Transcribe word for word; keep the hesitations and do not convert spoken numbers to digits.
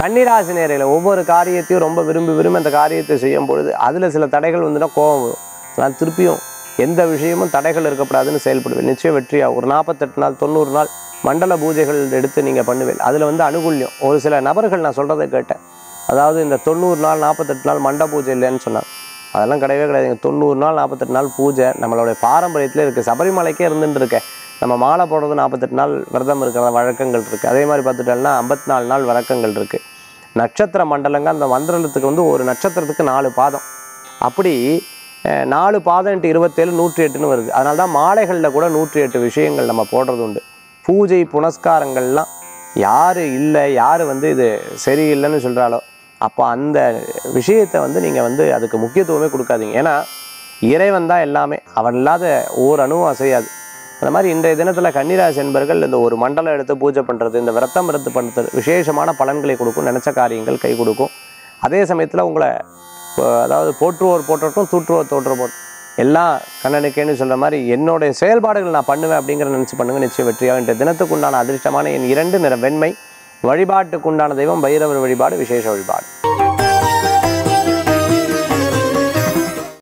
கன்னிராசி நேயர்களே, ஒவ்வொரு காரியத்தையும் ரொம்ப விரும்பி விரும்பி அந்த காரியத்தை செய்யும் பொழுது அதில் சில தடைகள் வந்துன்னா கோபம் வரும். நான் திருப்பியும் எந்த விஷயமும் தடைகள் இருக்கக்கூடாதுன்னு செயல்படுவேன். நிச்சயம் வெற்றியாக ஒரு நாற்பத்தெட்டு நாள் தொண்ணூறு நாள் மண்டல பூஜைகள் எடுத்து நீங்கள் பண்ணுவேன். அதில் வந்து அனுகூல்யம். ஒரு சில நபர்கள் நான் சொல்கிறத கேட்டேன், அதாவது இந்த தொண்ணூறு நாள் நாற்பத்தெட்டு நாள் மண்ட பூஜை இல்லைன்னு சொன்னாங்க. அதெல்லாம் கிடையவே கிடையாதுங்க. தொண்ணூறு நாள் நாற்பத்தெட்டு நாள் பூஜை நம்மளுடைய பாரம்பரியத்தில் இருக்குது. சபரிமலைக்கே இருந்துட்டு இருக்கேன். நம்ம மாலை போடுறது நாற்பத்தெட்டு நாள் விரதம் இருக்கிற வழக்கங்கள் இருக்குது. அதே மாதிரி பார்த்துட்டோம்னா ஐம்பத்தி நாலு நாள் வழக்கங்கள் இருக்குது. நட்சத்திர மண்டலங்க அந்த மந்திரத்துக்கு வந்து ஒரு நட்சத்திரத்துக்கு நாலு பாதம். அப்படி நாலு பாதம் இன்ட்டு இருபத்தேழு நூற்றி எட்டுன்னு வருது. அதனால தான் மாலைகளில் கூட நூற்றி எட்டு விஷயங்கள் நம்ம போடுறது உண்டு. பூஜை புனஸ்காரங்கள்லாம் யார் இல்லை யார் வந்து இது சரியில்லைன்னு சொல்கிறாலோ அப்போ அந்த விஷயத்தை வந்து நீங்கள் வந்து அதுக்கு முக்கியத்துவமே கொடுக்காதீங்க. ஏன்னா இறைவன் தான் எல்லாமே, அவன் இல்லாத ஓர் அணுவும் அசையாது. அந்த மாதிரி இன்றைய தினத்தில் கன்னிராசி என்பர்கள் இந்த ஒரு மண்டலம் எடுத்து பூஜை பண்ணுறது, இந்த விரதம் எடுத்து பண்ணுறது விசேஷமான பலன்களை கொடுக்கும். நினச்ச காரியங்கள் கை கொடுக்கும். அதே சமயத்தில் உங்களை அதாவது போற்றுவோர் போற்றட்டும் தூற்றுவோர் தோற்ற போட்டு எல்லாம் கண்ணனுக்கேன்னு சொல்கிற மாதிரி என்னுடைய செயல்பாடுகள் நான் பண்ணுவேன் அப்படிங்கிற நினச்சி பண்ணுங்கள். நிச்சயம் வெற்றியாக. இன்றைய தினத்துக்குண்டான அதிர்ஷ்டமான என் இரண்டு நிற வெண்மை. வழிபாட்டுக்குண்டான தெய்வம் பைரவர் வழிபாடு, விசேஷ வழிபாடு.